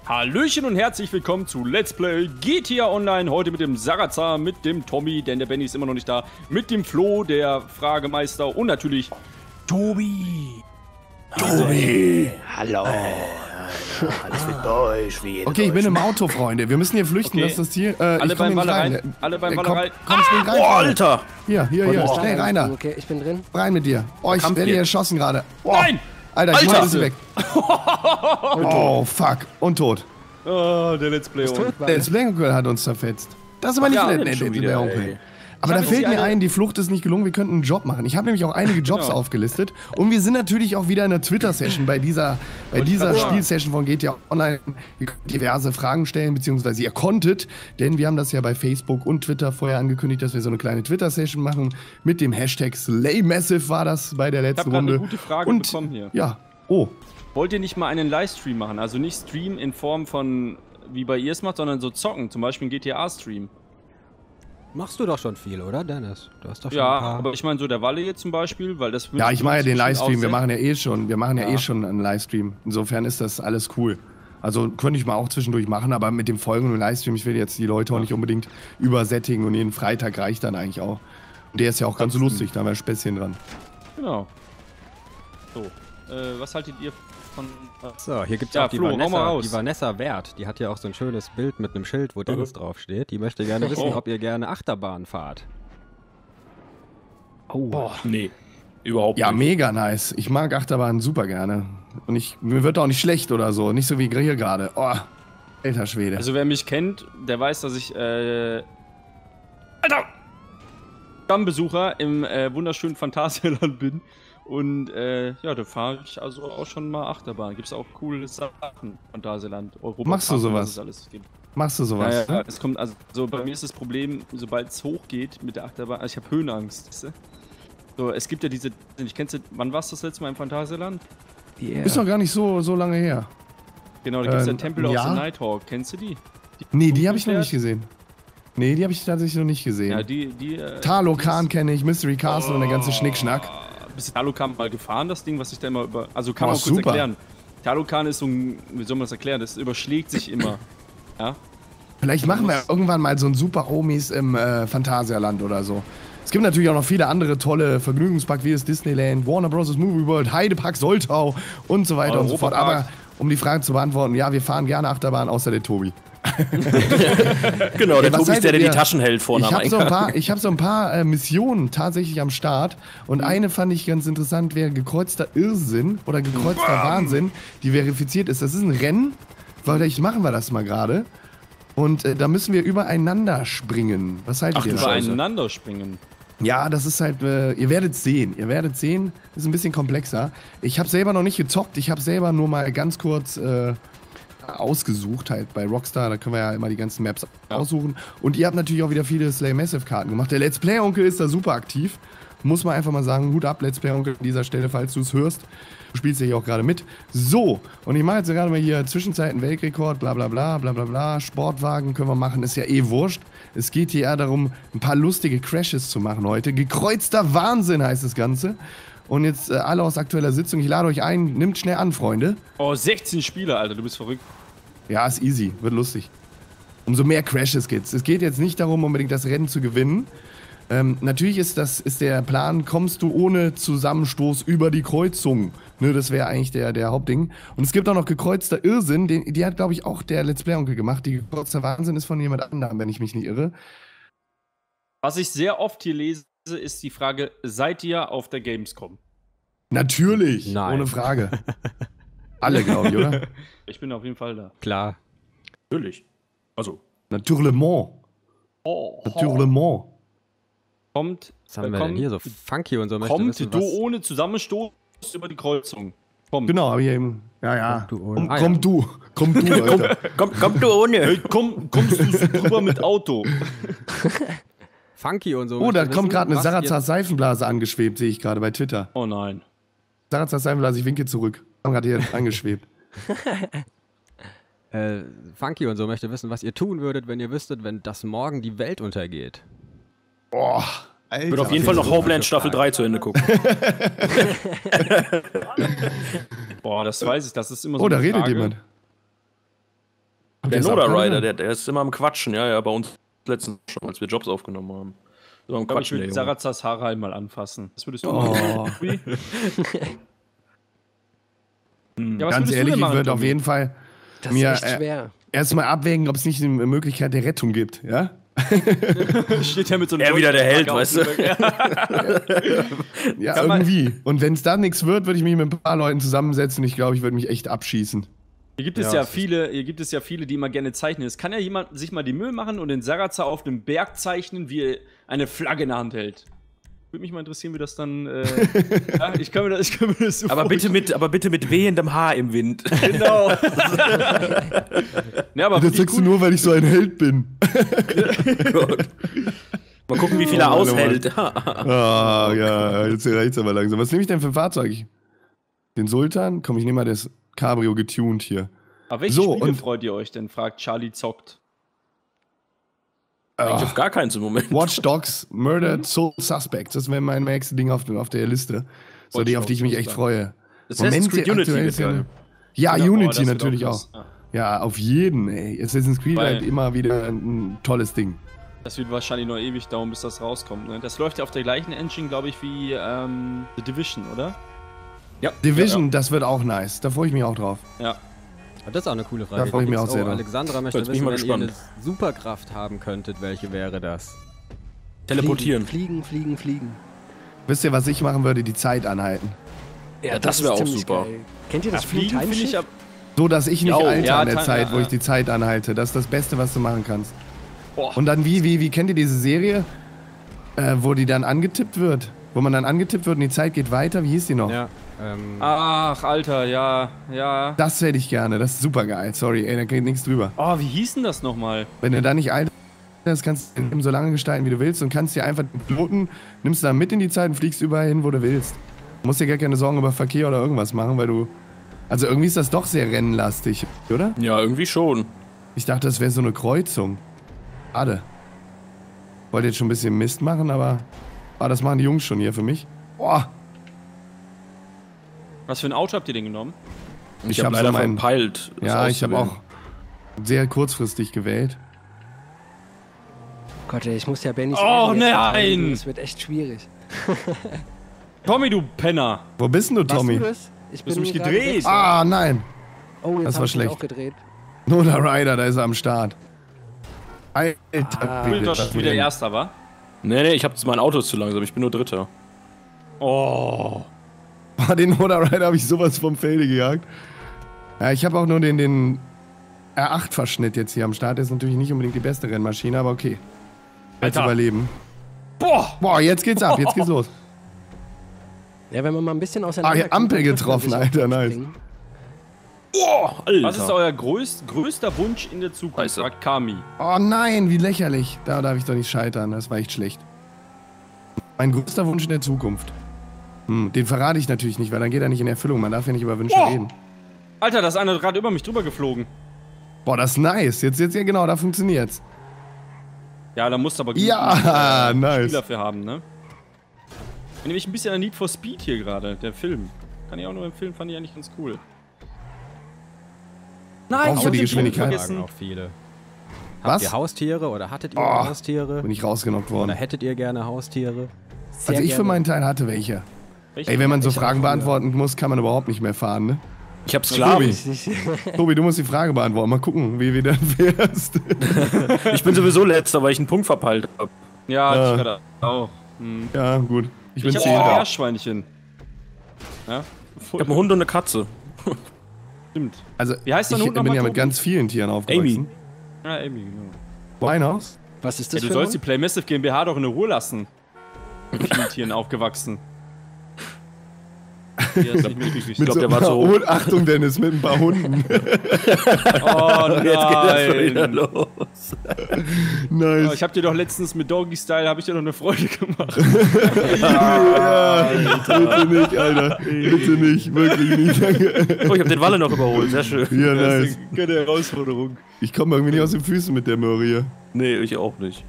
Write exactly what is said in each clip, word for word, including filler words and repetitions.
Hallöchen und herzlich willkommen zu Let's Play G T A Online. Heute mit dem Sarazar, mit dem Tommy, denn der Benny ist immer noch nicht da. Mit dem Flo, der Fragemeister und natürlich Tobi. Tobi! Hallo! Alles wird bei euch, wie Okay, ich bin im Auto, Freunde. Wir müssen hier flüchten, Okay. das ist das Ziel. Äh, Alle ich komm beim hier nicht Waller rein. rein. Alle beim Äh, Waller komm, rein. komm, spring rein. Oh, Freunde. Alter! Hier, hier, hier. Oh, Schnell, Rainer. Okay, ich bin drin. Rein mit dir. Oh, ich Kampf werde hier. hier erschossen gerade. Oh. Nein! Alter, ich Alter! mach ein bisschen weg. Oh, fuck. Und tot. Oh, der Let's Play. Der Splenkel hat uns zerfetzt. Das ist aber nicht Ja, nett, denn nett, schon der wieder, Onkel. ey. Aber Ich da hab fällt jetzt mir die eine- ein, die Flucht ist nicht gelungen, wir könnten einen Job machen. Ich habe nämlich auch einige Jobs Genau. aufgelistet. Und wir sind natürlich auch wieder in der Twitter-Session bei dieser, bei dieser grad sagen. Spielsession von G T A Online. Ihr könnt diverse Fragen stellen, beziehungsweise ihr konntet, denn wir haben das ja bei Facebook und Twitter vorher angekündigt, dass wir so eine kleine Twitter-Session machen. Mit dem Hashtag SlayMassive war das bei der Ich letzten habe gerade Runde. eine gute Frage und, bekommen hier. Ja, oh. Wollt ihr nicht mal einen Livestream machen? Also nicht Stream in Form von, wie bei ihr es macht, sondern so zocken. Zum Beispiel ein G T A-Stream. Machst du doch schon viel, oder, Dennis? Du hast doch schon Ja, ein paar... aber ich meine so der Walle jetzt zum Beispiel, weil das... Ja, ich mache ja den Livestream. Wir aussehen. machen ja eh schon, wir machen ja, Ja. eh schon einen Livestream. Insofern ist das alles cool. Also könnte ich mal auch zwischendurch machen, aber mit dem folgenden Livestream, ich will jetzt die Leute auch nicht unbedingt übersättigen und jeden Freitag reicht dann eigentlich auch. Und der ist ja auch ganz so lustig, da haben wir Späßchen dran. Genau. So, äh, was haltet ihr von... So, hier gibt's Ja, auch die Flo, hau mal Vanessa, raus. die Vanessa Wert. Die hat ja auch so ein schönes Bild mit einem Schild, wo Dennis draufsteht. Die möchte gerne wissen, Oh. ob ihr gerne Achterbahn fahrt. Oh, nee. Überhaupt Ja, nicht. mega nice. Ich mag Achterbahn super gerne. Und ich, mir wird auch nicht schlecht oder so. Nicht so wie hier gerade. Oh, alter Schwede. Also wer mich kennt, der weiß, dass ich, äh... Alter! Stammbesucher im äh, wunderschönen Phantasialand bin. Und, äh, ja, da fahre ich also auch schon mal Achterbahn. Gibt's auch coole Sachen, Phantasialand, Europa. Machst du Park, sowas? was es alles gibt. Machst du sowas? Ja, ja, ne? es kommt, also so bei mir ist das Problem, sobald es hochgeht mit der Achterbahn, also ich habe Höhenangst, weißt du? So, es gibt ja diese, ich kennst du, wann warst du das letzte Mal im Phantasialand? Ist noch gar nicht so, so lange her. Genau, da gibt's ja Ähm, Temple of ja. the Nighthawk, kennst du die? Nee, die habe ich noch Fährt? nicht gesehen. Nee, die habe ich tatsächlich noch nicht gesehen. Ja, die, die, äh... Talokan kenne ich, Mystery Castle und der ganze Schnickschnack. Bist du Talokan mal gefahren, das Ding, was ich da immer über... Also kann Oh, man kurz super. erklären. Talokan ist so ein... Wie soll man das erklären? Das überschlägt sich immer. Ja? Vielleicht machen wir irgendwann mal so ein Super Homies im äh, Phantasialand oder so. Es gibt natürlich auch noch viele andere tolle Vergnügungsparks wie das Disneyland, Warner Bros. Movie World, Heidepark Soltau und so weiter und so fort. Europapark. Aber um die Frage zu beantworten, ja, wir fahren gerne Achterbahn, außer der Tobi. Genau, der Was Tobi ist der, der haltet die ihr? Taschen hält vorne Ich am habe so ein Eingang. paar, ich hab so ein paar äh, Missionen tatsächlich am Start. Und eine fand ich ganz interessant, wäre gekreuzter Irrsinn oder gekreuzter Wahnsinn, die verifiziert ist. Das ist ein Rennen, vielleicht machen wir das mal gerade. Und äh, da müssen wir übereinander springen. Was haltet Ach, ihr du davon? Scheiße. Übereinander springen. Ja, das ist halt, äh, ihr werdet sehen. Ihr werdet sehen, das ist ein bisschen komplexer. Ich habe selber noch nicht gezockt. Ich habe selber nur mal ganz kurz äh, ausgesucht, halt bei Rockstar. Da können wir ja immer die ganzen Maps aussuchen. Und ihr habt natürlich auch wieder viele SlayMassive-Karten gemacht. Der Let's Play-Onkel ist da super aktiv. Muss man einfach mal sagen, Hut ab, Let's Play-Onkel an dieser Stelle, falls du es hörst. Du spielst ja hier auch gerade mit. So, und ich mache jetzt gerade mal hier Zwischenzeiten Weltrekord, bla bla bla, bla bla bla. Sportwagen können wir machen, ist ja eh wurscht. Es geht hier eher darum, ein paar lustige Crashes zu machen heute. Gekreuzter Wahnsinn heißt das Ganze. Und jetzt äh, alle aus aktueller Sitzung, ich lade euch ein, nimmt schnell an, Freunde. Oh, sechzehn Spieler, Alter, du bist verrückt. Ja, ist easy, wird lustig. Umso mehr Crashes geht's. Es geht jetzt nicht darum, unbedingt das Rennen zu gewinnen. Ähm, natürlich ist, das, ist der Plan, kommst du ohne Zusammenstoß über die Kreuzung. Ne, das wäre eigentlich der, der Hauptding. Und es gibt auch noch gekreuzter Irrsinn, den, die hat, glaube ich, auch der Let's Play-Onkel gemacht. Die gekreuzter Wahnsinn ist von jemand anderem, wenn ich mich nicht irre. Was ich sehr oft hier lese, ist die Frage, seid ihr auf der Gamescom? Natürlich, Nein. ohne Frage. Alle, glaube ich, oder? Ich bin auf jeden Fall da. Klar. Natürlich. Also, Natürlich. Oh, Natürlich. Kommt, Was haben wir kommt, denn hier? So funky und so. Möchte kommt wissen, du was... ohne Zusammenstoß über die Kreuzung. Kommt. Genau, aber hier eben. Ja, ja. Komm du ohne- Komm, Ah, komm ja. du. Komm du, Alter. komm, komm du ohne. Hey, komm, kommst du so drüber mit Auto? Funky und so. Oh, da möchte kommt wissen, gerade eine was ihr- Sarazar Seifenblase angeschwebt, sehe ich gerade bei Twitter. Oh nein. Sarazar Seifenblase, ich winke zurück. Haben gerade hier angeschwebt. Äh, Funky und so möchte wissen, was ihr tun würdet, wenn ihr wüsstet, wenn das morgen die Welt untergeht. Boah, Alter. Ich würde auf jeden Fall noch Homeland Staffel drei zu Ende gucken. Boah, das weiß ich, das ist immer so Oh, da eine redet Frage. jemand. Und Der ist Noda abgehauen? Rider, der, der ist immer am Quatschen, ja, ja, bei uns letztens schon, als wir Jobs aufgenommen haben. Immer am Ich glaube, ich Quatschen, würde der Junge. Sarazas Haare einmal anfassen. Das würdest du Oh. machen. Tobi? Ja, was Ganz würdest ehrlich, du denn ich machen, würde auf Tobi? jeden Fall Das Mir, ist echt äh, schwer. erstmal abwägen, ob es nicht eine Möglichkeit der Rettung gibt, ja? Steht ja mit so einem Er wieder der Held, Leuchtstoff weißt du? Ja, Kann man- irgendwie. Und wenn es da nichts wird, würde ich mich mit ein paar Leuten zusammensetzen und ich glaube, ich würde mich echt abschießen. Hier gibt es Ja, ja, das ist- viele, hier gibt es ja viele, die immer gerne zeichnen. Es kann ja jemand sich mal die Mühe machen und den Sarazar auf dem Berg zeichnen, wie er eine Flagge in der Hand hält. Würde mich mal interessieren, wie das dann. Äh, ja, ich kann mir das, ich kann mir das so Aber bitte mit, aber bitte mit wehendem Haar im Wind. Genau. ja, aber Das wirklich sagst du gut. nur, weil ich so ein Held bin. Mal gucken, wie viel er Oh, aushält. Ah, ja, jetzt reicht's aber langsam. Was nehme ich denn für ein Fahrzeug? Den Sultan? Komm, ich nehme mal das Cabrio getuned hier. Aber welche So, Spiele und- freut ihr euch denn? Fragt Charlie zockt. Ich hab gar keins im Moment. Watch Dogs, Murdered Soul Suspects. Das wäre mein nächstes Ding auf, auf der Liste. So, Watch die, auf die ich mich Dogs, echt freue. Assassin's Creed Unity aktuell wird ist ja, geil. ja, Ja, boah, Unity das wird natürlich auch auch. krass. Ja, auf jeden, ey. Assassin's Creed Weil- halt immer wieder ein tolles Ding. Das wird wahrscheinlich noch ewig dauern, bis das rauskommt. Ne? Das läuft ja auf der gleichen Engine, glaube ich, wie ähm, The Division, oder? Ja. Division, das wird auch nice. Da freue ich mich auch drauf. Ja. Das ist auch eine coole Frage. Da freu ich mich auch oh, sehr drauf. Alexandra möchte Jetzt bin ich wissen, mal wenn ihr gespannt. eine Superkraft haben könntet, welche wäre das? Teleportieren. Fliegen, fliegen, fliegen. Wisst ihr, was ich machen würde? Die Zeit anhalten. Ja, das ist wär auch ziemlich super. geil. Kennt ihr das Ja, Film fliegen finde ich Timeshift? ab. So, dass ich nicht Ja, oh, alter ja, an der Time- Zeit, ja, wo ich ja. die Zeit anhalte. Das ist das Beste, was du machen kannst. Boah. Und dann wie, wie, wie kennt ihr diese Serie, äh, wo die dann angetippt wird? Wo man dann angetippt wird und die Zeit geht weiter? Wie hieß die noch? Ja, ähm, Ach, Alter, ja, ja. Das hätte ich gerne. Das ist super geil. Sorry, ey, da geht nichts drüber. Oh, wie hieß denn das nochmal? Wenn du da nicht alt bist, kannst du eben so lange gestalten, wie du willst und kannst dir einfach den Piloten, nimmst du da mit in die Zeit und fliegst überall hin, wo du willst. Du musst dir gar keine Sorgen über Verkehr oder irgendwas machen, weil du... Also irgendwie ist das doch sehr rennenlastig, oder? Ja, irgendwie schon. Ich dachte, das wäre so eine Kreuzung. Schade. Wollte jetzt schon ein bisschen Mist machen, aber... Ah, das machen die Jungs schon hier für mich. Boah, Was für ein Auto habt ihr denn genommen? Ich, Ich hab hab leider so mein- verpeilt. das ja, ich habe auszuwählen. auch sehr kurzfristig gewählt. Gott, ey, ich muss ja Benny. Oh, nein! Das wird echt schwierig. Tommy, du Penner! Wo bist denn du, Warst Tommy? du das? Ich Du hast mich gerade gedreht. Sechster. Ah, nein. Oh, jetzt das hab war ich mich schlecht. auch gedreht. Noda Rider, da ist er am Start. Alter, Ah. Cool, Bitte, dass das du wieder Ding. Erster war. Nee, nee, ich hab, mein Auto ist zu langsam, ich bin nur Dritter. Oh. Boah, den Noda Rider habe ich sowas vom Felde gejagt. Ja, ich habe auch nur den, den R acht Verschnitt jetzt hier am Start. Der ist natürlich nicht unbedingt die beste Rennmaschine, aber okay. Als Alter. überleben. Boah! Boah, jetzt geht's ab, jetzt geht's los. Ja, wenn man mal ein bisschen Ah, auseinander hier Ampel guckt, dann getroffen, trifft man sich Alter, auch nice. springen. Boah, Alter. Was ist euer größt, größter Wunsch in der Zukunft? Scheiße. Fragt Kami. Oh nein, wie lächerlich. Da darf ich doch nicht scheitern, das war echt schlecht. Mein größter Wunsch in der Zukunft. Hm, den verrate ich natürlich nicht, weil dann geht er nicht in Erfüllung. Man darf ja nicht über Wünsche Boah. reden. Alter, da ist einer gerade über mich drüber geflogen. Boah, das ist nice. Jetzt, jetzt, ja genau, da funktioniert's. Ja, da musst du aber Ja, äh, nice. Spiel dafür haben, ne? Bin nämlich ein bisschen an Need for Speed hier gerade, der Film. Kann ich auch nur empfehlen, fand ich eigentlich ganz cool. Nein, Brauchst du die Geschwindigkeit? vergessen. Auch viele. Was? Habt ihr Haustiere oder hattet ihr Oh, Haustiere? Bin ich rausgenockt Oder worden. hättet ihr gerne Haustiere? Sehr Also ich für gerne. meinen Teil hatte welche. Welche? Ey, wenn man so Ich auch Fragen früher. beantworten muss, kann man überhaupt nicht mehr fahren, ne? Ich hab Sklaven. Richtig. Tobi, du musst die Frage beantworten. Mal gucken, wie wir dann fährst. Ich bin sowieso letzter, weil ich einen Punkt verpeilt hab. Ja, hatte Ja. ich gerade auch. Hm. Ja, gut. Ich bin Ich hab Zehnter. auch Meerschweinchen. Ja? Ich hab einen Hund und eine Katze. Stimmt. Also, Wie heißt dein ich Hund bin nochmal, ja mit Tobi? ganz vielen Tieren aufgewachsen. Amy. Ja, Amy, genau. Weinhaus? Was ist Ja, das du für sollst die ein Playmassive GmbH doch in Ruhe lassen. Mit vielen Tieren aufgewachsen. Die hast du nicht mitgekriegt. Mit glaub, so der war einer so- Hund- Achtung, Dennis, mit ein paar Hunden. Oh Jetzt geht das schon wieder nein. los. Oh, Nice. ich hab dir doch letztens mit Doggy Style, hab ich dir doch eine Freude gemacht. Ja, bitte nicht, Alter. Bitte nicht, wirklich nicht. Oh, ich hab den Walle noch überholt, sehr schön. Ja, Das nice. ist eine gute Herausforderung. Ich komme irgendwie nicht aus den Füßen mit der Möhre hier. Nee, ich auch nicht.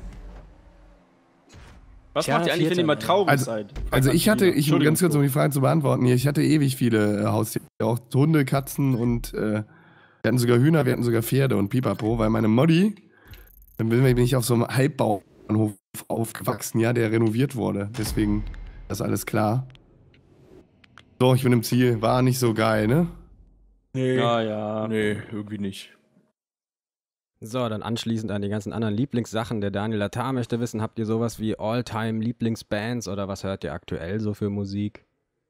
Was Tja, macht ihr eigentlich, wenn Vierter. ihr mal traurig Also- seid? Also ich hatte, ich um Entschuldigung, ganz kurz, um Flo. die Frage zu beantworten, hier, ich hatte ewig viele äh, Haustiere, auch Hunde, Katzen und äh, Wir hatten sogar Hühner, wir hatten sogar Pferde und Pipapo, weil meine Modi, dann bin ich auf so einem Halbbauernhof aufgewachsen, ja, der renoviert wurde. Deswegen ist alles klar. So, ich bin im Ziel. War nicht so geil, ne? Nee. Ja, ja. Nee, irgendwie nicht. So, dann anschließend an die ganzen anderen Lieblingssachen. Der Daniel Latar möchte wissen, habt ihr sowas wie All-Time-Lieblingsbands oder was hört ihr aktuell so für Musik?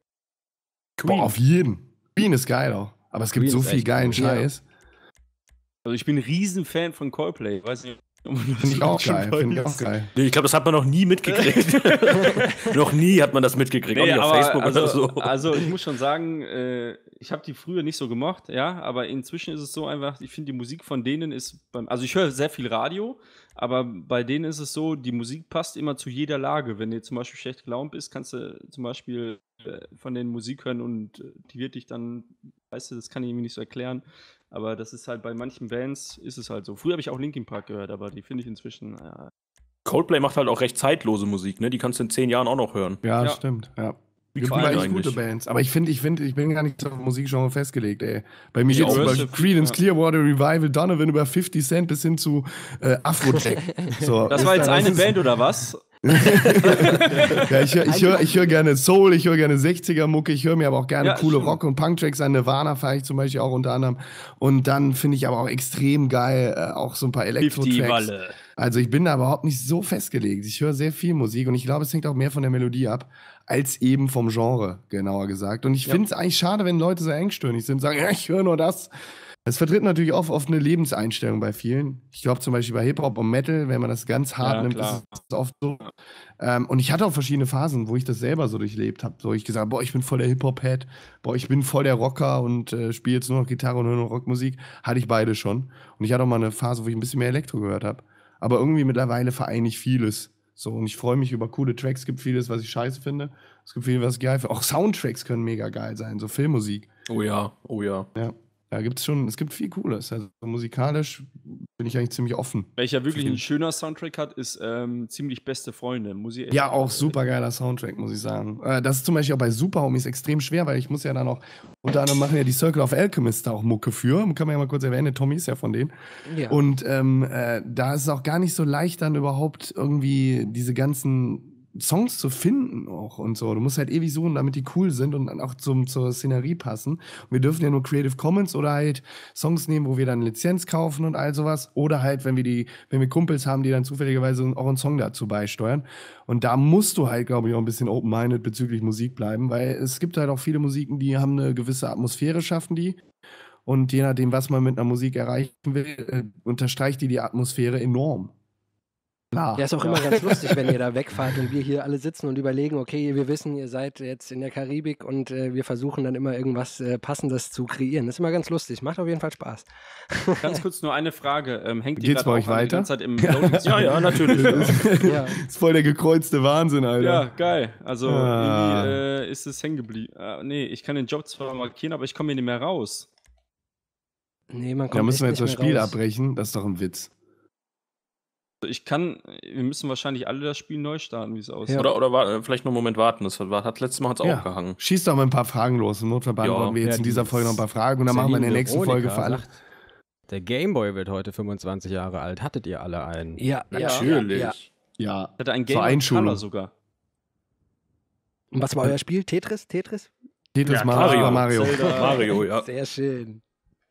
Boah, auf jeden. Queen ist geil auch. Aber es gibt Queen so ist viel echt geilen cool. Scheiß. Also ich bin ein Riesen-Fan von Coldplay. Weiß nicht, ob man das Finde ich auch schon geil. weiß. Finde ich auch geil. Nee, ich glaube, das hat man noch nie mitgekriegt. Noch nie hat man das mitgekriegt. auch Nee, nicht auf aber Facebook also, oder so. also ich muss schon sagen, äh, ich habe die früher nicht so gemocht, ja, aber inzwischen ist es so einfach, ich finde die Musik von denen ist, beim, also ich höre sehr viel Radio, aber bei denen ist es so, die Musik passt immer zu jeder Lage. Wenn du zum Beispiel schlecht gelaunt bist, kannst du zum Beispiel äh, von denen Musik hören und äh, die wird dich dann, weißt du, das kann ich irgendwie nicht so erklären, aber das ist halt bei manchen Bands ist es halt so. Früher habe ich auch Linkin Park gehört, aber die finde ich inzwischen, äh, Coldplay macht halt auch recht zeitlose Musik, ne? Die kannst du in zehn Jahren auch noch hören. Ja, Ja. stimmt. Ja. Wie Gibt Queen immer echt eigentlich. gute Bands. Aber ich finde, ich finde, ich bin gar nicht auf Musikgenre festgelegt, ey. Bei mir geht's über Universal, Creedence ja. Clearwater Revival, Donovan über fifty Cent bis hin zu äh, Afrojack. So, das war ist jetzt da- eine ist- Band oder was? Ja, ich höre ich hör, ich hör gerne Soul, ich höre gerne sechziger-Mucke, ich höre mir aber auch gerne Ja, coole stimmt. Rock- und Punk-Tracks an. Nirvana fahre ich zum Beispiel auch unter anderem. Und dann finde ich aber auch extrem geil, äh, auch so ein paar Elektro-Tracks. Walle. Also ich bin da überhaupt nicht so festgelegt. Ich höre sehr viel Musik und ich glaube, es hängt auch mehr von der Melodie ab, als eben vom Genre, genauer gesagt. Und ich Ja. finde es eigentlich schade, wenn Leute so engstirnig sind und sagen, ja, ich höre nur das. Es vertritt natürlich auch oft eine Lebenseinstellung bei vielen. Ich glaube zum Beispiel bei Hip-Hop und Metal, wenn man das ganz hart Ja, nimmt, klar. ist es oft so. Ähm, und ich hatte auch verschiedene Phasen, wo ich das selber so durchlebt habe. So ich gesagt, boah, ich bin voll der Hip-Hop-Head, boah, ich bin voll der Rocker und äh, spiele jetzt nur noch Gitarre und höre nur Rockmusik. Hatte ich beide schon. Und ich hatte auch mal eine Phase, wo ich ein bisschen mehr Elektro gehört habe. Aber irgendwie mittlerweile vereine ich vieles. So, und ich freue mich über coole Tracks. Es gibt vieles, was ich scheiße finde. Es gibt vieles, was ich geil finde. Auch Soundtracks können mega geil sein, so Filmmusik. Oh ja, oh ja. Ja, da gibt's schon, es gibt viel Cooles. Also musikalisch bin ich eigentlich ziemlich offen. Welcher wirklich Für ein die- schöner Soundtrack hat, ist ähm, ziemlich beste Freunde. Muss ich echt Ja, sagen. auch super geiler Soundtrack, muss ich sagen. Äh, das ist zum Beispiel auch bei Super Homies extrem schwer, weil ich muss ja dann auch, unter anderem machen ja die Circle of Alchemists da auch Mucke für. Kann man ja mal kurz erwähnen, Tommy ist ja von denen. Ja. Und ähm, äh, da ist es auch gar nicht so leicht, dann überhaupt irgendwie diese ganzen Songs zu finden auch und so. Du musst halt ewig suchen, damit die cool sind und dann auch zum, zur Szenerie passen. Und wir dürfen ja nur Creative Commons oder halt Songs nehmen, wo wir dann Lizenz kaufen und all sowas. Oder halt, wenn wir die, wenn wir Kumpels haben, die dann zufälligerweise auch einen Song dazu beisteuern. Und da musst du halt, glaube ich, auch ein bisschen open-minded bezüglich Musik bleiben, weil es gibt halt auch viele Musiken, die haben eine gewisse Atmosphäre, schaffen die. Und je nachdem, was man mit einer Musik erreichen will, äh, unterstreicht die die Atmosphäre enorm. Klar. Ja, ist auch immer ganz lustig, wenn ihr da wegfahrt und wir hier alle sitzen und überlegen, okay, wir wissen, ihr seid jetzt in der Karibik und äh, wir versuchen dann immer irgendwas äh, Passendes zu kreieren. Das ist immer ganz lustig, macht auf jeden Fall Spaß. Ganz kurz nur eine Frage. Ähm, hängt Geht's die bei grad euch auch an die weiter? ganze Zeit im Loading Ja, Screen? ja, natürlich. Ja. Ja. Das ist voll der gekreuzte Wahnsinn, Alter. Ja, geil. Also Ah. irgendwie äh, ist es hängen geblieben. Äh, nee, ich kann den Job zwar markieren, aber ich komme hier nicht mehr raus. Nee, man kommt Da müssen wir echt jetzt das nicht mehr Spiel raus. abbrechen. Das ist doch ein Witz. Also ich kann, wir müssen wahrscheinlich alle das Spiel neu starten, wie es aussieht. Ja. Oder, oder wa- vielleicht noch einen Moment warten. Das hat, hat letztes Mal hat's Ja. auch gehangen. Schießt doch mal ein paar Fragen los. Im Notfall beantworten Ja. wir jetzt Ja, in dieser die- Folge noch ein paar Fragen und dann machen wir in der Celine nächsten Veronica Folge für alle. sagt, der Gameboy wird heute fünfundzwanzig Jahre alt. Hattet ihr alle einen? Ja, ja, Natürlich. Ja, ja. Ja. Ich hatte ein Zur Game of Einschulung. Color sogar. Und was war euer Spiel? Tetris? Tetris? Tetris Ja, Mario. Mario. Mario. Zelda. Mario, ja. Sehr schön.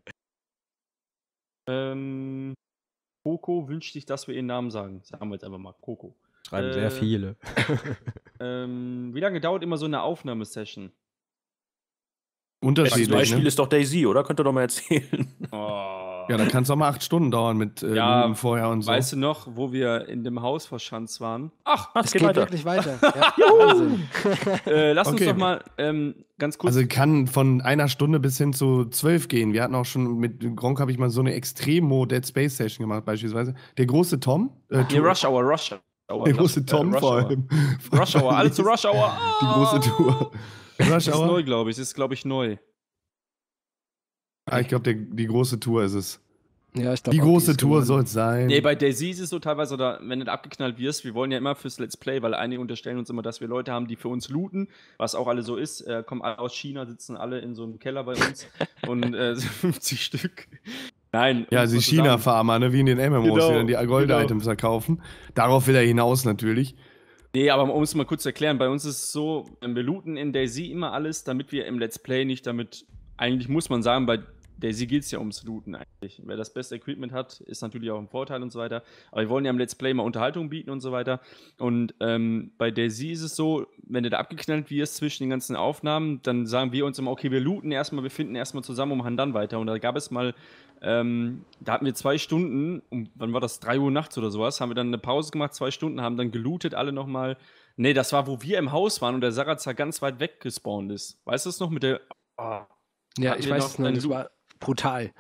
Ähm, Coco wünscht sich, dass wir ihren Namen sagen. Sagen wir jetzt einfach mal Coco. Schreiben Äh, sehr viele. Ähm, wie lange dauert immer so eine Aufnahmesession? Das Unterschiedlich. Beispiel Ne? ist doch Daisy, oder? Könnt ihr doch mal erzählen. Oh. Ja, da kann es auch mal acht Stunden dauern mit äh, Ja, Minuten vorher und so. Weißt du noch, wo wir in dem Haus verschanzt waren? Ach, Ah, Es geht wirklich weiter. Ja, Wahnsinn. äh, lass uns Okay. doch mal ähm, ganz kurz. Also kann von einer Stunde bis hin zu zwölf gehen. Wir hatten auch schon mit Gronk habe ich mal so eine Extremo Dead Space Session gemacht beispielsweise. Der große Tom, äh, nee, Rush Hour, Rush Hour. der große Äh, Tom Rush vor Hour. allem. Rush Hour, alles zu Rush Hour. Die große Tour. Rush Das ist Hour? neu, glaube ich. Das ist, glaube ich, neu. Ah, ich glaube, die große Tour ist es. Ja, ich glaub Wie auch, die große ist Tour geworden. soll es sein? Nee, bei Daisy ist es so teilweise, oder wenn du abgeknallt wirst, wir wollen ja immer fürs Let's Play, weil einige unterstellen uns immer, dass wir Leute haben, die für uns looten, was auch alle so ist, äh, kommen alle aus China, sitzen alle in so einem Keller bei uns und äh, so fünfzig Stück. Nein. Ja, um die es mal zu sagen. China-Farmer, ne? Wie in den M M Os, Genau, die dann die Gold-Items verkaufen. Darauf will er hinaus natürlich. Nee, aber um es mal kurz zu erklären, bei uns ist es so, wir looten in Daisy immer alles, damit wir im Let's Play nicht damit, eigentlich muss man sagen, bei Daisy geht es ja ums Looten eigentlich. Wer das beste Equipment hat, ist natürlich auch ein Vorteil und so weiter. Aber wir wollen ja im Let's Play mal Unterhaltung bieten und so weiter. Und ähm, bei Daisy ist es so, wenn du da abgeknallt wirst zwischen den ganzen Aufnahmen, dann sagen wir uns immer, okay, wir looten erstmal, wir finden erstmal zusammen und machen dann weiter. Und da gab es mal, ähm, da hatten wir zwei Stunden, um, wann war das, drei Uhr nachts oder sowas, haben wir dann eine Pause gemacht, zwei Stunden, haben dann gelootet, alle nochmal. Nee, das war, wo wir im Haus waren und der Sarazar ganz weit weg gespawnt ist. Weißt du es noch mit der... Oh. Ja, Hatten ich wir weiß noch es noch, einen das Loot? war brutal.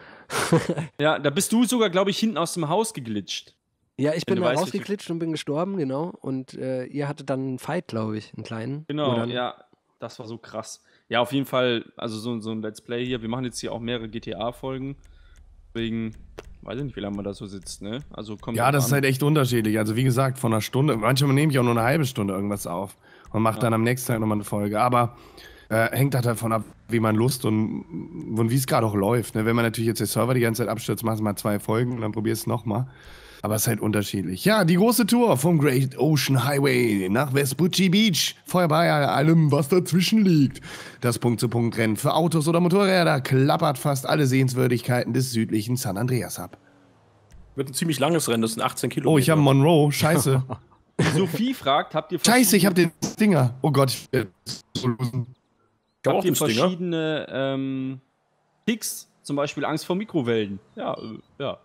Ja, da bist du sogar, glaube ich, hinten aus dem Haus geglitscht. Ja, ich Wenn bin du da weißt, wie rausgeklitscht und bin gestorben, genau. Und äh, ihr hattet dann einen Fight, glaube ich, einen kleinen. Genau, Oder- ja, das war so krass. Ja, auf jeden Fall, also so, so ein Let's Play hier. Wir machen jetzt hier auch mehrere G T A-Folgen. Deswegen, weiß ich nicht, wie lange man da so sitzt, ne? Also kommt Ja, drauf das ist an. halt echt unterschiedlich. Also wie gesagt, von einer Stunde, manchmal nehme ich auch nur eine halbe Stunde irgendwas auf und mache dann am nächsten Tag nochmal eine Folge. Aber äh, hängt halt davon ab, wie man Lust und, und wie es gerade auch läuft. Ne? Wenn man natürlich jetzt den Server die ganze Zeit abstürzt, machst du mal zwei Folgen und dann probierst du nochmal. Aber es ist halt unterschiedlich. Ja, die große Tour vom Great Ocean Highway nach Vespucci Beach. Vorbei an allem, was dazwischen liegt. Das Punkt-zu-Punkt-Rennen für Autos oder Motorräder klappert fast alle Sehenswürdigkeiten des südlichen San Andreas ab. Wird ein ziemlich langes Rennen, das sind achtzehn Kilometer. Oh, ich habe Monroe. Scheiße. Sophie fragt, habt ihr Scheiße, ich verschiedene- habe den Stinger. Oh Gott, ich werde so losen. Ich hab auch habt ihr den Stinger. verschiedene ähm, Ticks, zum Beispiel Angst vor Mikrowellen? Ja, äh, ja.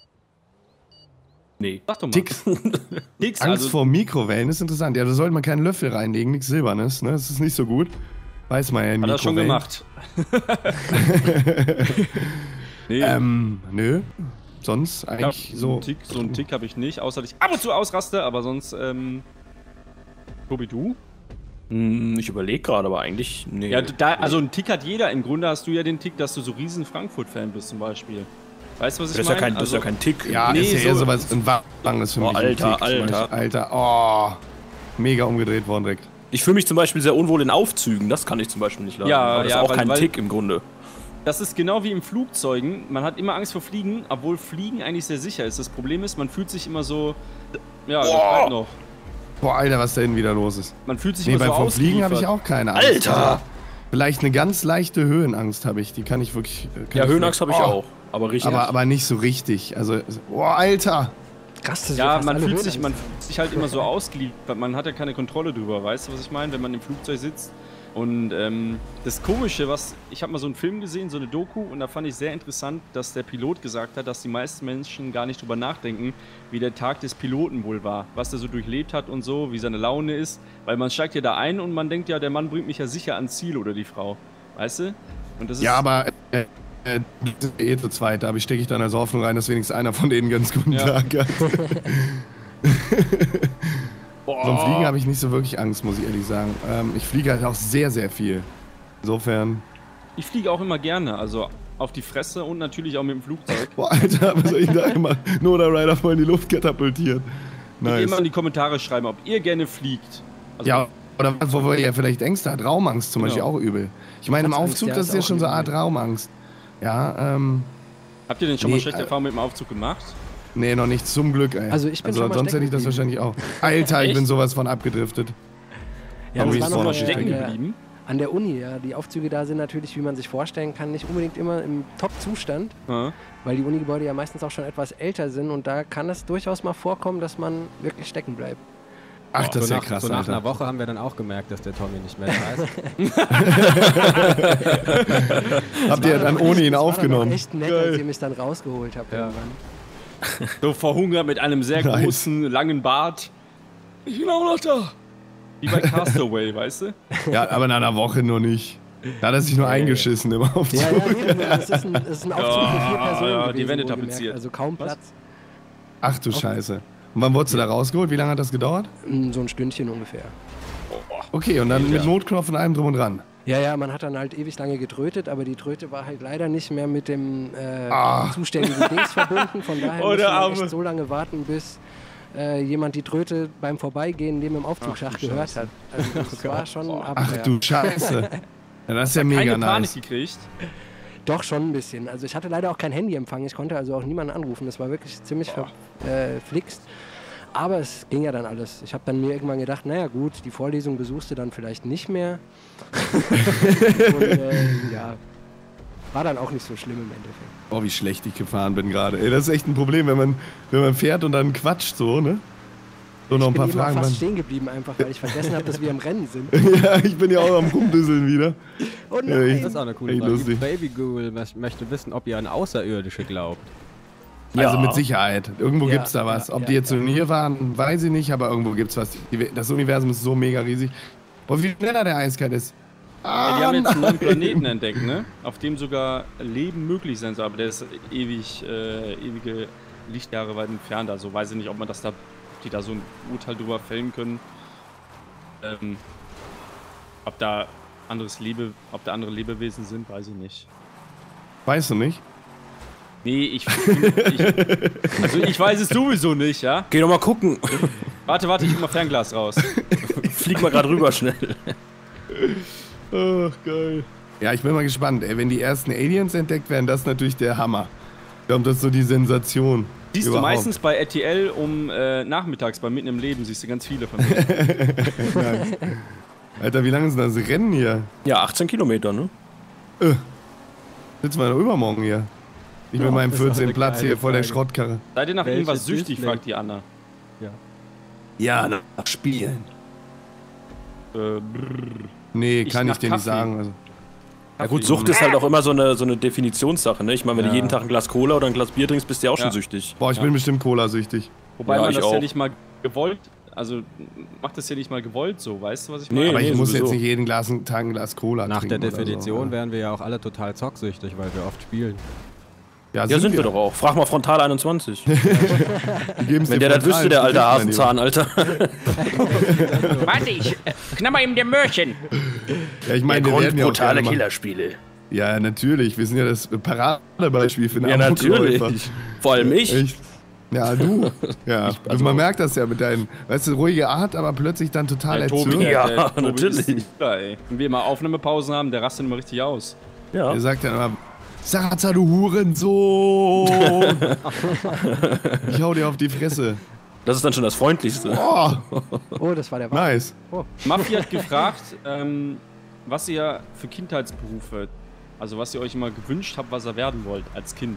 Nee. Sag doch mal. Ticks. Ticks, Angst also, vor Mikrowellen ist interessant. Ja, da sollte man keinen Löffel reinlegen, nichts Silbernes. Ne? Das ist nicht so gut. Weiß man ja in hat er schon Mikrowellen. gemacht. Nee, Ähm, nö. Sonst ich eigentlich glaub, so. einen Tick, so einen Tick habe ich nicht, außer dass ich ab und zu ausraste, aber sonst, ähm, Tobi, du? Hm, ich überlege gerade, aber eigentlich, nee. Ja, da, also einen Tick hat jeder. Im Grunde hast du ja den Tick, dass du so riesen Frankfurt-Fan bist zum Beispiel. Weißt du, was ich das ist ja meine? kein, das ist ja kein Tick. Ja, Nee, ist ja eher so- sowas ein langes für Oh, mich. ein Alter, Tick zum Alter. Beispiel. Alter, oh. Mega umgedreht worden direkt. Ich fühle mich zum Beispiel sehr unwohl in Aufzügen, das kann ich zum Beispiel nicht leiden. Ja, aber das ja, ist auch weil- kein weil- Tick im Grunde. Das ist genau wie im Flugzeugen. Man hat immer Angst vor Fliegen, obwohl Fliegen eigentlich sehr sicher ist. Das Problem ist, man fühlt sich immer so. Ja, das Boah. bleibt noch. Boah, Alter, was da hinten wieder los ist. Man fühlt sich Nee, immer beim so vom Fliegen habe ich ausgeliefert. auch keine Angst. Alter! Also, vielleicht eine ganz leichte Höhenangst habe ich. Die kann ich wirklich. äh, Kann Ja, ich Höhenangst habe ich oh, auch. Aber richtig. Aber, aber nicht so richtig. Also, boah, Alter! Krass, dass wir Ja, fast man alle fühlt, sich, Höhenangst man fühlt sich halt immer so ausgeliefert. Man hat ja keine Kontrolle drüber. Weißt du, was ich meine? Wenn man im Flugzeug sitzt. Und ähm, das Komische, was. Ich habe mal so einen Film gesehen, so eine Doku, und da fand ich sehr interessant, dass der Pilot gesagt hat, dass die meisten Menschen gar nicht drüber nachdenken, wie der Tag des Piloten wohl war. Was der so durchlebt hat und so, wie seine Laune ist. Weil man steigt ja da ein und man denkt ja, der Mann bringt mich ja sicher ans Ziel oder die Frau. Weißt du? Und das ist. Ja, aber äh, äh, das ist eh zu zweit. Da stecke ich dann als Hoffnung rein, dass wenigstens einer von denen ganz guten Ja. Tag hat. Boah. Vom Fliegen habe ich nicht so wirklich Angst, muss ich ehrlich sagen. Ähm, ich fliege halt auch sehr, sehr viel. Insofern. Ich fliege auch immer gerne. Also auf die Fresse und natürlich auch mit dem Flugzeug. Boah, Alter, was soll ich da immer Noda Rider voll in die Luft katapultiert? Könnt ihr mal Nice. in die Kommentare schreiben, ob ihr gerne fliegt. Also, Ja, oder was, wovor ihr vielleicht Ängste hat. Raumangst zum Beispiel Genau. auch übel. Ich meine, im Platzangst, Aufzug, ja, das ist ist ja auch schon so eine Art übel. Raumangst. Ja, ähm, Habt ihr denn schon Nee, mal schlechte äh, Erfahrungen mit dem Aufzug gemacht? nee, noch nicht, zum Glück, ey. Also ich bin schon mal sonst hätte ich stecken das wahrscheinlich auch. Alter, ich Echt? bin sowas von abgedriftet. Ja, Aber das wie war ist noch vorne mal stecken an der, geblieben? an der Uni, ja. Die Aufzüge da sind natürlich, wie man sich vorstellen kann, nicht unbedingt immer im Top-Zustand, Ja. weil die Unigebäude ja meistens auch schon etwas älter sind und da kann es durchaus mal vorkommen, dass man wirklich stecken bleibt. Ach, das ist so ja nach, krass, so nach Alter. einer Woche haben wir dann auch gemerkt, dass der Tommy nicht mehr da ist. Habt ihr dann ohne ihn Das war aufgenommen? dann auch echt nett, als ihr mich dann rausgeholt habt irgendwann. So verhungert mit einem sehr Nice. großen, langen Bart. Ich bin auch noch da. Wie bei Castaway, weißt du? Ja, aber nach einer Woche nur nicht. Da hat er sich nur eingeschissen im Aufzug. Ja, ja, nee, das ist ein, das ist ein Aufzug für vier Ja, Personen ja, die gewesen, Wände wohlgemerkt. tapeziert. Also kaum Was? Platz. Ach du Scheiße. Und wann wurdest du da rausgeholt? Wie lange hat das gedauert? Mm, So ein Stündchen ungefähr. Okay, und dann mit Notknopf und allem drum und dran. Ja, ja, man hat dann halt ewig lange getrötet, aber die Tröte war halt leider nicht mehr mit dem äh, Ah. zuständigen Dings verbunden. Von daher Oh, musste der man Arme. echt so lange warten, bis äh, jemand die Tröte beim Vorbeigehen neben dem Aufzugsschacht Ach, du gehört Scheiße. hat. Also das war schon ein Ach Abenteuer. du Scheiße. Ja, das ist ja mega Keine Panik nice. gekriegt. Doch, schon ein bisschen. Also ich hatte leider auch kein Handyempfang. Ich konnte also auch niemanden anrufen. Das war wirklich ziemlich verflixt. Aber es ging ja dann alles. Ich habe dann mir irgendwann gedacht, naja gut, die Vorlesung besuchst du dann vielleicht nicht mehr. Und äh, ja, war dann auch nicht so schlimm im Endeffekt. Boah, wie schlecht ich gefahren bin gerade. Ey, das ist echt ein Problem, wenn man, wenn man fährt und dann quatscht so, ne? So noch ein Ich paar bin eben auch Fragen. fast Mann. stehen geblieben einfach, weil ich vergessen habe, dass wir im Rennen sind. Ja, ich bin ja auch am Rumdüsseln wieder. Oh Ja, nein! ich- Das ist auch eine coole Ey, Frage. lustig. Baby Ghoul möcht- möchte wissen, ob ihr an Außerirdische glaubt. Also Ja. mit Sicherheit. Irgendwo Ja, gibt's da was. ja, Ob ja, die jetzt ja. noch hier waren, weiß ich nicht, aber irgendwo gibt's was. Die- Das Universum ist so mega riesig. Boah, wie schneller der Eiskalt ist. Ja, Ah, die haben jetzt einen neuen nein. Planeten entdeckt, ne? Auf dem sogar Leben möglich sein soll, aber der ist ewig, äh, ewige Lichtjahre weit entfernt. Also weiß ich nicht, ob man das da, ob die da so ein Urteil drüber fällen können. Ähm, ob da anderes Lebe, ob da andere Lebewesen sind, weiß ich nicht. Weißt du nicht? Nee, ich, ich also ich weiß es sowieso nicht, ja? Geh doch mal gucken. Warte, warte, ich hol mal Fernglas raus. Flieg mal gerade rüber schnell. Ach, geil. Ja, ich bin mal gespannt. Ey, wenn die ersten Aliens entdeckt werden, das ist natürlich der Hammer. Ich glaube, das ist so die Sensation. Siehst du überhaupt. meistens bei R T L um äh, nachmittags bei Mitten im Leben, siehst du ganz viele von denen. Alter, wie lange ist denn das Rennen hier? Ja, achtzehn Kilometer, ne? Sitzen wir noch übermorgen hier. Ich mit meinem das ist auch vierzehnten eine Platz hier geile vor der Frage. Schrottkarre. Seid ihr nach Welches irgendwas süchtig, Disney? fragt die Anna. Ja, nach Spielen. Äh, brrr. Nee, Ich kann nach ich dir nicht Kaffee. sagen. Also, Ja gut, Sucht ist halt auch immer so eine, so eine Definitionssache, ne? Ich meine, wenn Ja. du jeden Tag ein Glas Cola oder ein Glas Bier trinkst, bist du ja auch schon Ja. süchtig. boah, ich Ja. bin bestimmt Cola-süchtig. Wobei Ja, man ich das ja auch. nicht mal gewollt, also macht das ja nicht mal gewollt so, weißt du, was ich Nee, meine? Aber ich nee, muss sowieso. jetzt nicht jeden Glas, Tag ein Glas Cola Nach der trinken. oder Definition so. wären wir ja auch alle total zocksüchtig, weil wir oft spielen. Ja, Ja, sind wir doch auch. Frag mal Frontal einundzwanzig. Die geben's Wenn dir der das frontal, wüsste, der alte mein Lieber. Hasenzahn, Alter. Warte, ich äh, knabber ihm der Möhrchen. Ja, ich meine, wir werden ja auch gerne mal- Killerspiele. Ja, natürlich. Wir sind ja das Paradebeispiel für einen Ja, natürlich. Amokläufer. Vor allem ich. Echt? Ja, du. Ja, also- man merkt das ja mit deinen, weißt du, ruhige Art, aber plötzlich dann total Der Tobi, erzürnt. der, Ja, der Tobi natürlich. ist ein Killer, ey. Wenn wir mal Aufnahmepausen haben, der rastet immer richtig aus. Ja. Er sagt dann immer, Sarazar, du Hurensohn! Ich hau dir auf die Fresse. Das ist dann schon das Freundlichste. Oh, Oh, das war der Wa- nice. Mafia hat gefragt, ähm, was ihr für Kindheitsberufe, also was ihr euch immer gewünscht habt, was ihr werden wollt als Kind.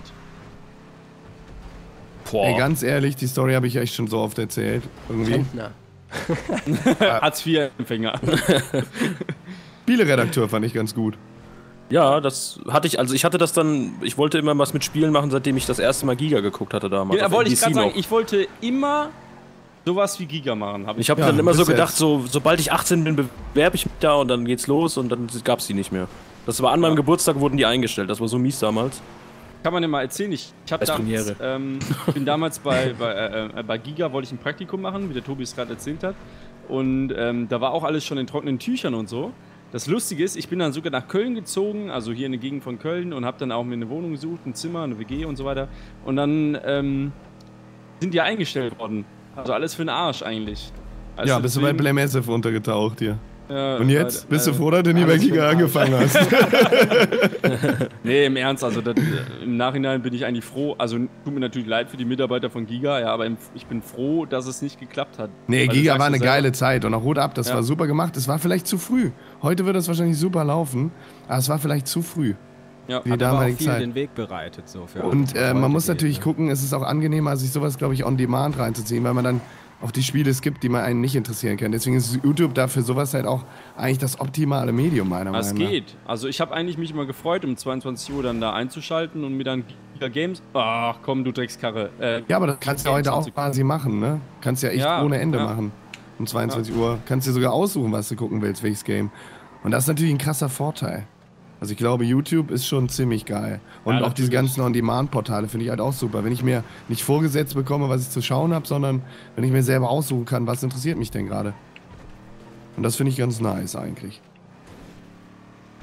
Boah. Ey, ganz ehrlich, die Story habe ich echt schon so oft erzählt. Irgendwie. Rentner. Hartz vier Empfänger. Spieleredakteur fand ich ganz gut. Ja, das hatte ich, also ich hatte das dann, ich wollte immer was mit Spielen machen, seitdem ich das erste Mal Giga geguckt hatte damals. Ja, auf wollte ich N B C gerade sagen, noch. ich wollte immer sowas wie Giga machen. Hab Ich habe Ja, dann immer so bis gedacht, jetzt. so, sobald ich achtzehn bin, bewerbe ich mich da und dann geht's los und dann gab's die nicht mehr. Das war an meinem Geburtstag, wurden die eingestellt, das war so mies damals. Kann man dir mal erzählen, ich, ich hab Als damals, Premiere. ähm, bin damals bei, bei, äh, äh, bei Giga, wollte ich ein Praktikum machen, wie der Tobi es gerade erzählt hat. Und ähm, da war auch alles schon in trockenen Tüchern und so. Das Lustige ist, ich bin dann sogar nach Köln gezogen, also hier in der Gegend von Köln, und habe dann auch mir eine Wohnung gesucht, ein Zimmer, eine W G und so weiter. Und dann ähm, sind die eingestellt worden. Also alles für den Arsch eigentlich. Also Ja, bist du bei deswegen- Blame S F untergetaucht hier. Ja, Und jetzt? äh, Bist du äh, froh, dass du nie bei alles für Giga den Arsch. angefangen hast? Nee, im Ernst, also das, äh, im Nachhinein bin ich eigentlich froh. Also tut mir natürlich leid für die Mitarbeiter von Giga, ja, aber im, ich bin froh, dass es nicht geklappt hat. Nee, Weil du Giga sagst war ja eine selber- geile Zeit und auch Hut ab, das Ja. war super gemacht. Es war vielleicht zu früh. Heute wird das wahrscheinlich super laufen, aber es war vielleicht zu früh. Ja. Die Hat aber auch damalige viel Zeit. den Weg bereitet so für Und äh, heute man muss geht, natürlich ne? gucken, es ist auch angenehmer, sich sowas, glaube ich, on demand reinzuziehen, weil man dann auch die Spiele skippt, die man einen nicht interessieren kann. Deswegen ist YouTube dafür sowas halt auch eigentlich das optimale Medium, meiner Es Meinung nach. geht. Also ich habe eigentlich mich immer gefreut, um zweiundzwanzig Uhr dann da einzuschalten und mir dann Giga Games. Ach komm, du Dreckskarre. Äh, Ja, aber das kannst du heute auch quasi machen, ne? Kannst ja echt Ja, ohne Ende ja. machen. Um zweiundzwanzig Uhr. Kannst dir sogar aussuchen, was du gucken willst, welches Game. Und das ist natürlich ein krasser Vorteil. Also ich glaube, YouTube ist schon ziemlich geil. Und Ja, auch diese natürlich. ganzen On-Demand-Portale finde ich halt auch super. Wenn ich mir nicht vorgesetzt bekomme, was ich zu schauen habe, sondern wenn ich mir selber aussuchen kann, was interessiert mich denn gerade. Und das finde ich ganz nice eigentlich.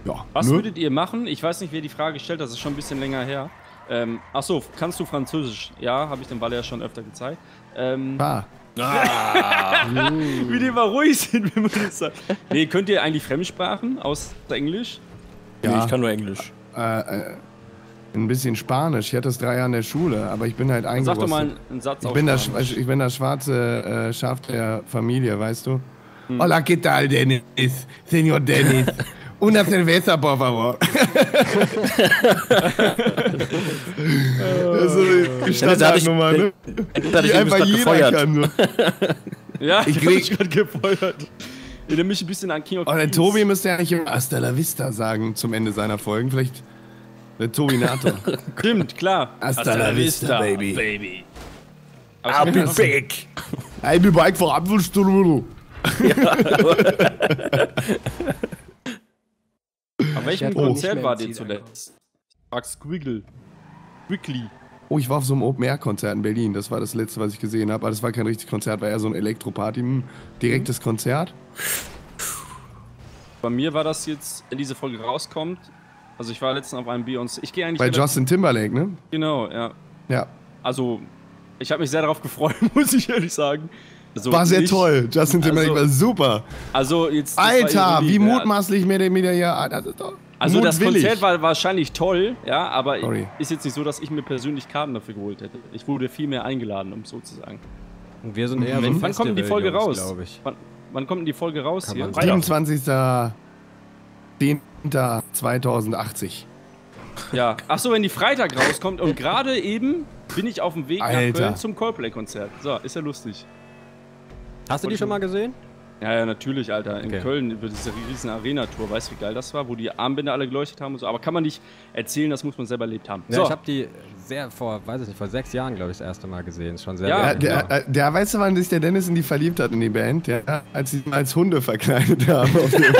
Ja, Was ne? würdet ihr machen? Ich weiß nicht, wer die Frage stellt, das ist schon ein bisschen länger her. Ähm, achso, kannst du Französisch? Ja, habe ich dem Walle ja schon öfter gezeigt. Ähm, Ah. wie die mal ruhig sind, wenn man das sagt. Nee, könnt ihr eigentlich Fremdsprachen außer Englisch? Nee, Ja. ich kann nur Englisch. Äh, äh, ein bisschen Spanisch. Ich hatte das drei Jahre in der Schule, aber ich bin halt Dann sag eingerostet. doch mal einen, einen Satz ich, auf bin das, Spanisch. ich bin das schwarze äh, Schaf der Familie, weißt du? Hm. Hola, ¿qué tal, Dennis? Señor Dennis. Una cerveza, por favor. Das ist so die Standardnummer, ne? Die einfach jeder kann. So. Ja, Ich ich hab krieg- mich gerade gefeuert. Erinnert mich ein bisschen an King of Oh, der Queens. Tobi müsste ja eigentlich immer Hasta la vista sagen zum Ende seiner Folgen. Vielleicht der Tobinator. Stimmt, klar. Hasta la vista, baby. baby. I'll be back. I'll be back for Apfelstrudel. Auf welchem werd wohl nicht Konzert mehr war ins ihr Ziel zuletzt? Frag Squiggle. Squiggly. Oh, ich war auf so einem Open-Air-Konzert in Berlin. Das war das letzte, was ich gesehen habe. Aber das war kein richtiges Konzert, war eher so ein Elektroparty. Ein direktes Konzert. Bei mir war das jetzt, wenn diese Folge rauskommt. Also ich war letztens auf einem Beyoncé. Ich gehe eigentlich. Bei relativ- Justin Timberlake, ne? Genau, ja. Ja. Also, ich habe mich sehr darauf gefreut, muss ich ehrlich sagen. Also, War sehr nicht- toll. Justin Timberlake also- war super. Also jetzt. das war Alter, Ironie, wie ja. mutmaßlich mir der mir der ja. Das ist doch Also das mutwillig. Konzert war wahrscheinlich toll, ja, aber Sorry. ist jetzt nicht so, dass ich mir persönlich Karten dafür geholt hätte. Ich wurde viel mehr eingeladen, um es so zu sagen. Und wir sind eher so Wann, wann kommt denn die Folge raus? glaube ich. Wann, wann kommt denn die Folge raus Kann hier? man sagen. siebenundzwanzigster zehnter zweitausendachtzig. Ja. Achso, wenn die Freitag rauskommt und gerade eben bin ich auf dem Weg nach Alter. Köln zum Coldplay-Konzert. So, ist ja lustig. Hast du die schon mal gesehen? Ja, ja, natürlich, Alter. In Okay. Köln über diese riesen Arena-Tour. Weißt du, wie geil das war? Wo die Armbänder alle geleuchtet haben und so. Aber kann man nicht erzählen, das muss man selber erlebt haben. Ja, so. ich habe die sehr vor, weiß ich nicht, vor sechs Jahren, glaube ich, das erste Mal gesehen. Ist schon sehr Ja, Ja, lange der, her. äh, der, weißt du, wann sich der Dennis in die verliebt hat in die Band? Ja, als sie ihn als Hunde verkleidet haben. Auf dem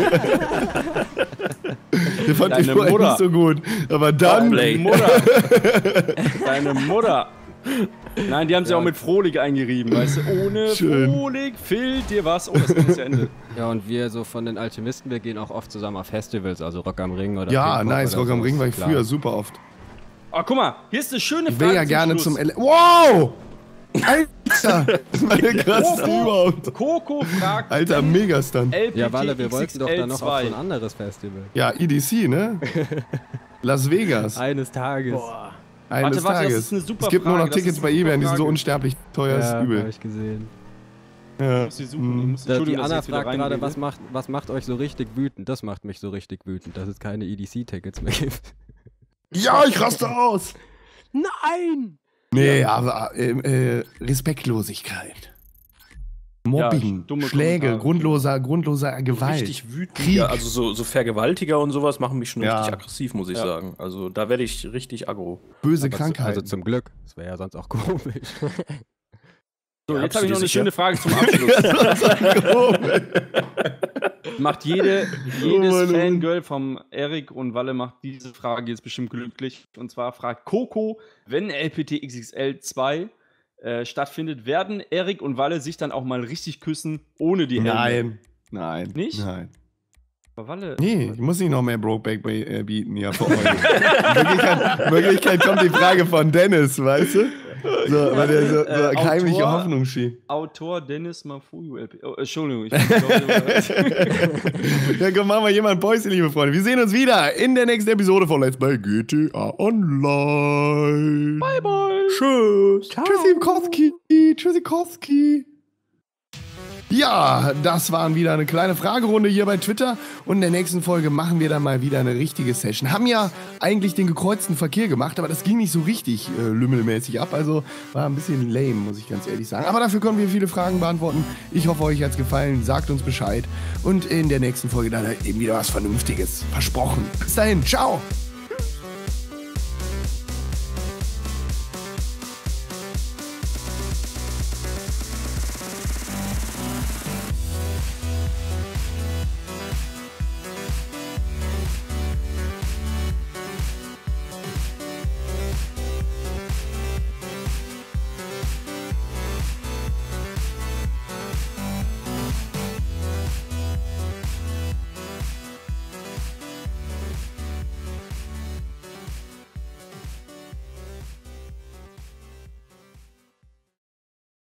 der fand die Deine vorher Mutter. nicht so gut. Aber dann. Deine Mutter. Deine Mutter. Nein, die haben sie auch mit Frohlig eingerieben, weißt du? Ohne Schön. Frohlig fehlt dir was. Oh, das ist zu Ende. Ja, und wir so von den Alchemisten, wir gehen auch oft zusammen auf Festivals, also Rock am Ring oder Ja, Pinkpop nice. oder Rock am so, Ring war ich klar. früher super oft. Oh, guck mal, hier ist eine schöne Ich Frage. will ja gerne Schluss. zum Ele Wow! Alter! Das war der krasseste Coco, überhaupt. Coco fragt. Alter, Megastunt. L P T Ja, Walle, wir wollten doch dann noch auf so ein X X L zwei. anderes Festival. Ja, E D C, ne? Las Vegas. Eines Tages. Eines Warte, warte, das Tages. ist eine super es gibt nur noch Frage, das Tickets ist bei eine super eBay und die sind so Frage. unsterblich teuer, das Ja, ist habe übel. ich gesehen. Ja. Ich muss sie suchen. Ich muss, Da, die Entschuldigung, dass Anna ich jetzt wieder fragt gerade, reinrede. was macht, was macht euch so richtig wütend? Das macht mich so richtig wütend, dass es keine E D C-Tickets mehr gibt. Ja, ich raste aus! Nein! Nee, aber äh, äh, Respektlosigkeit. Mobbing, Ja, dumme Schläge, Kommentare. grundloser, grundloser Gewalt. Richtig wütend. Krieg. Ja, also so, so Vergewaltiger und sowas machen mich schon Ja. richtig aggressiv, muss ich Ja. sagen. Also da werde ich richtig aggro. Böse Aber zu- Krankheiten. Also zum Glück. Das wäre ja sonst auch komisch. So, Ja, jetzt bist habe ich du noch dir eine sicher? schöne Frage zum Abschluss. Macht jede, jedes Oh Mann, oh Mann. Fangirl vom Erik und Walle macht diese Frage jetzt bestimmt glücklich. Und zwar fragt Coco, wenn L P T X X L zwei äh, stattfindet, werden Erik und Walle sich dann auch mal richtig küssen, ohne die Hände? Nein, nein. Nicht? Nein. Aber Walle, Nee, ich muss nicht noch mehr Brokeback bei, äh, bieten hier für euch. In Wirklichkeit, in Wirklichkeit kommt die Frage von Dennis, weißt du? So, weil der so, so Äh, keimliche Autor- Hoffnung schiebt. Autor Dennis Mafuyu L P T. Oh, Entschuldigung, ich glaube, Ja, komm, machen wir jemand Päuschen, liebe Freunde. Wir sehen uns wieder in der nächsten Episode von Let's Play G T A Online. Bye, bye. Tschüss. Tschüssi, Koski. Tschüssi, Koski. Ja, das waren wieder eine kleine Fragerunde hier bei Twitter. Und in der nächsten Folge machen wir dann mal wieder eine richtige Session. Haben ja eigentlich den gekreuzten Verkehr gemacht, aber das ging nicht so richtig äh, lümmelmäßig ab. Also war ein bisschen lame, muss ich ganz ehrlich sagen. Aber dafür können wir viele Fragen beantworten. Ich hoffe, euch hat's gefallen. Sagt uns Bescheid. Und in der nächsten Folge dann halt eben wieder was Vernünftiges. Versprochen. Bis dahin. Ciao.